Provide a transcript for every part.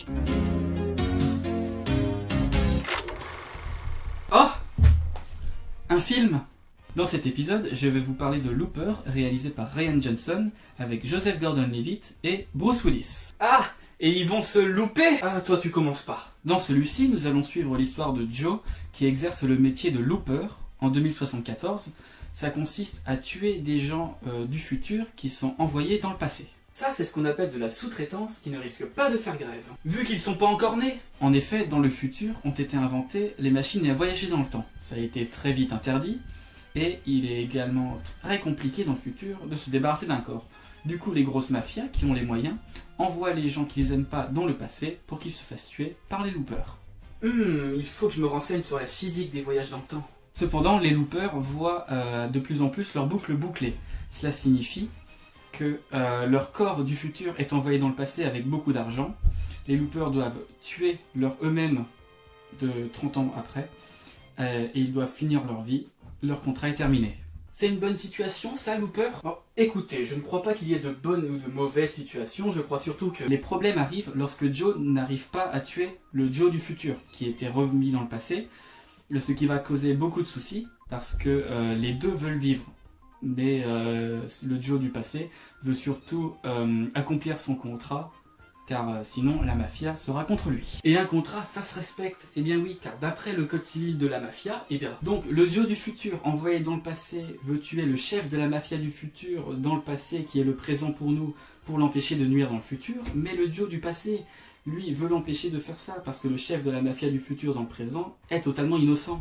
Oh! Un film! Dans cet épisode, je vais vous parler de Looper, réalisé par Rian Johnson, avec Joseph Gordon-Levitt et Bruce Willis. Ah! Et ils vont se louper! Ah, toi tu commences pas. Dans celui-ci, nous allons suivre l'histoire de Joe, qui exerce le métier de looper en 2074. Ça consiste à tuer des gens du futur qui sont envoyés dans le passé. Ça, c'est ce qu'on appelle de la sous-traitance qui ne risque pas de faire grève, vu qu'ils sont pas encore nés. En effet, dans le futur, ont été inventées les machines à voyager dans le temps. Ça a été très vite interdit, et il est également très compliqué dans le futur de se débarrasser d'un corps. Du coup, les grosses mafias, qui ont les moyens, envoient les gens qu'ils aiment pas dans le passé pour qu'ils se fassent tuer par les loopers. Il faut que je me renseigne sur la physique des voyages dans le temps. Cependant, les loopers voient de plus en plus leur boucle bouclée. Cela signifie que leur corps du futur est envoyé dans le passé avec beaucoup d'argent. Les loopers doivent tuer eux-mêmes de 30 ans après, et ils doivent finir leur vie. Leur contrat est terminé. C'est une bonne situation, ça, Looper? Oh, écoutez, je ne crois pas qu'il y ait de bonnes ou de mauvaises situations, je crois surtout que les problèmes arrivent lorsque Joe n'arrive pas à tuer le Joe du futur, qui était remis dans le passé, ce qui va causer beaucoup de soucis, parce que les deux veulent vivre. Mais le Joe du passé veut surtout accomplir son contrat, car sinon la mafia sera contre lui. Et un contrat, ça se respecte. Eh bien oui, car d'après le code civil de la mafia, eh bien, donc le Joe du futur envoyé dans le passé veut tuer le chef de la mafia du futur dans le passé, qui est le présent pour nous, pour l'empêcher de nuire dans le futur, mais le Joe du passé, lui, veut l'empêcher de faire ça, parce que le chef de la mafia du futur dans le présent est totalement innocent.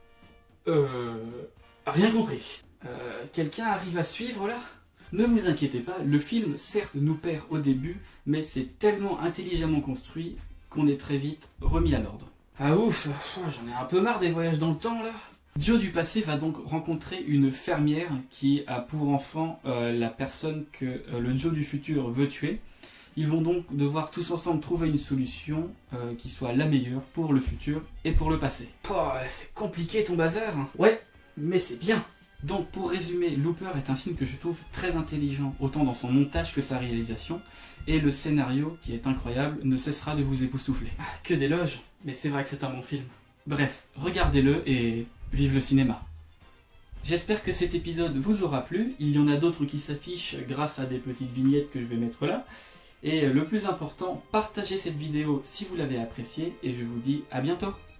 Rien compris. Quelqu'un arrive à suivre là? Ne vous inquiétez pas, le film certes nous perd au début, mais c'est tellement intelligemment construit qu'on est très vite remis à l'ordre. Ah ouf, j'en ai un peu marre des voyages dans le temps là. Joe du passé va donc rencontrer une fermière qui a pour enfant la personne que le Joe du futur veut tuer. Ils vont donc devoir tous ensemble trouver une solution qui soit la meilleure pour le futur et pour le passé. C'est compliqué ton bazar. Ouais, mais c'est bien. Donc pour résumer, Looper est un film que je trouve très intelligent, autant dans son montage que sa réalisation, et le scénario, qui est incroyable, ne cessera de vous époustoufler. Ah, que d'éloges, mais c'est vrai que c'est un bon film. Bref, regardez-le et vive le cinéma. J'espère que cet épisode vous aura plu, il y en a d'autres qui s'affichent grâce à des petites vignettes que je vais mettre là, et le plus important, partagez cette vidéo si vous l'avez appréciée, et je vous dis à bientôt.